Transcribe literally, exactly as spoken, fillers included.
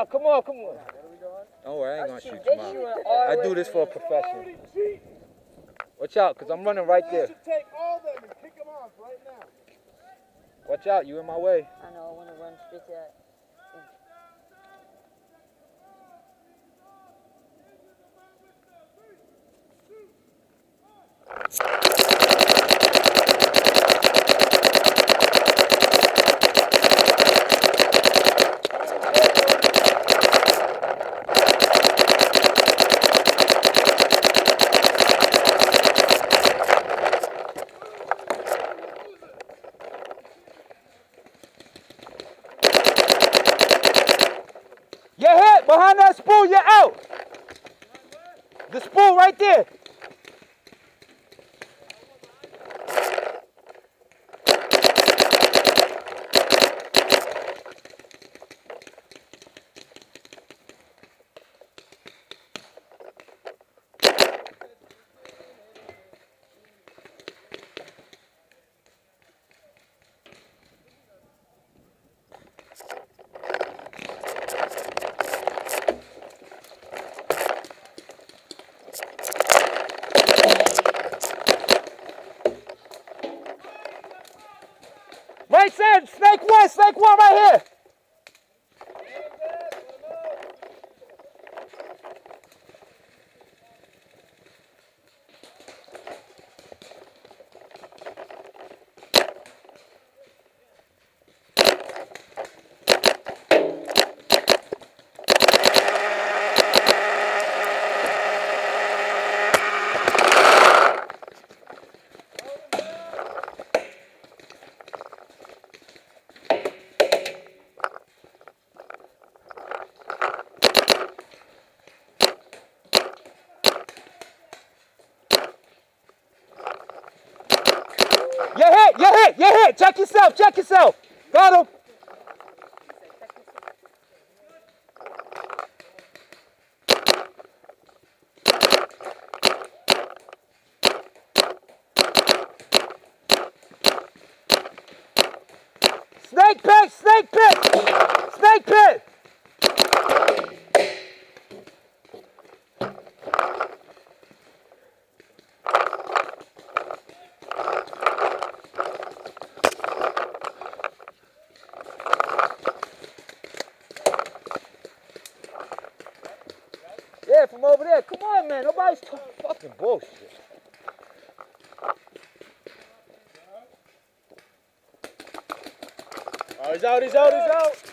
on, come on, come on. Don't worry, I ain't gonna shoot you, Mom. I do this for a profession. Watch out, because I'm running right there. Take all of them and kick them off right now. Watch out, you in my way. I know, I want to run straight to that. You're hit! Behind that spool, you're out! The spool right there! Right side, snake one, snake one right here. You're hit, you're hit, you're hit. Check yourself, check yourself. Got him. Snake pit, snake pit, snake pit. Yeah, from over there. Come on, man. Nobody's talking fucking bullshit. Oh, he's out, he's out, he's out.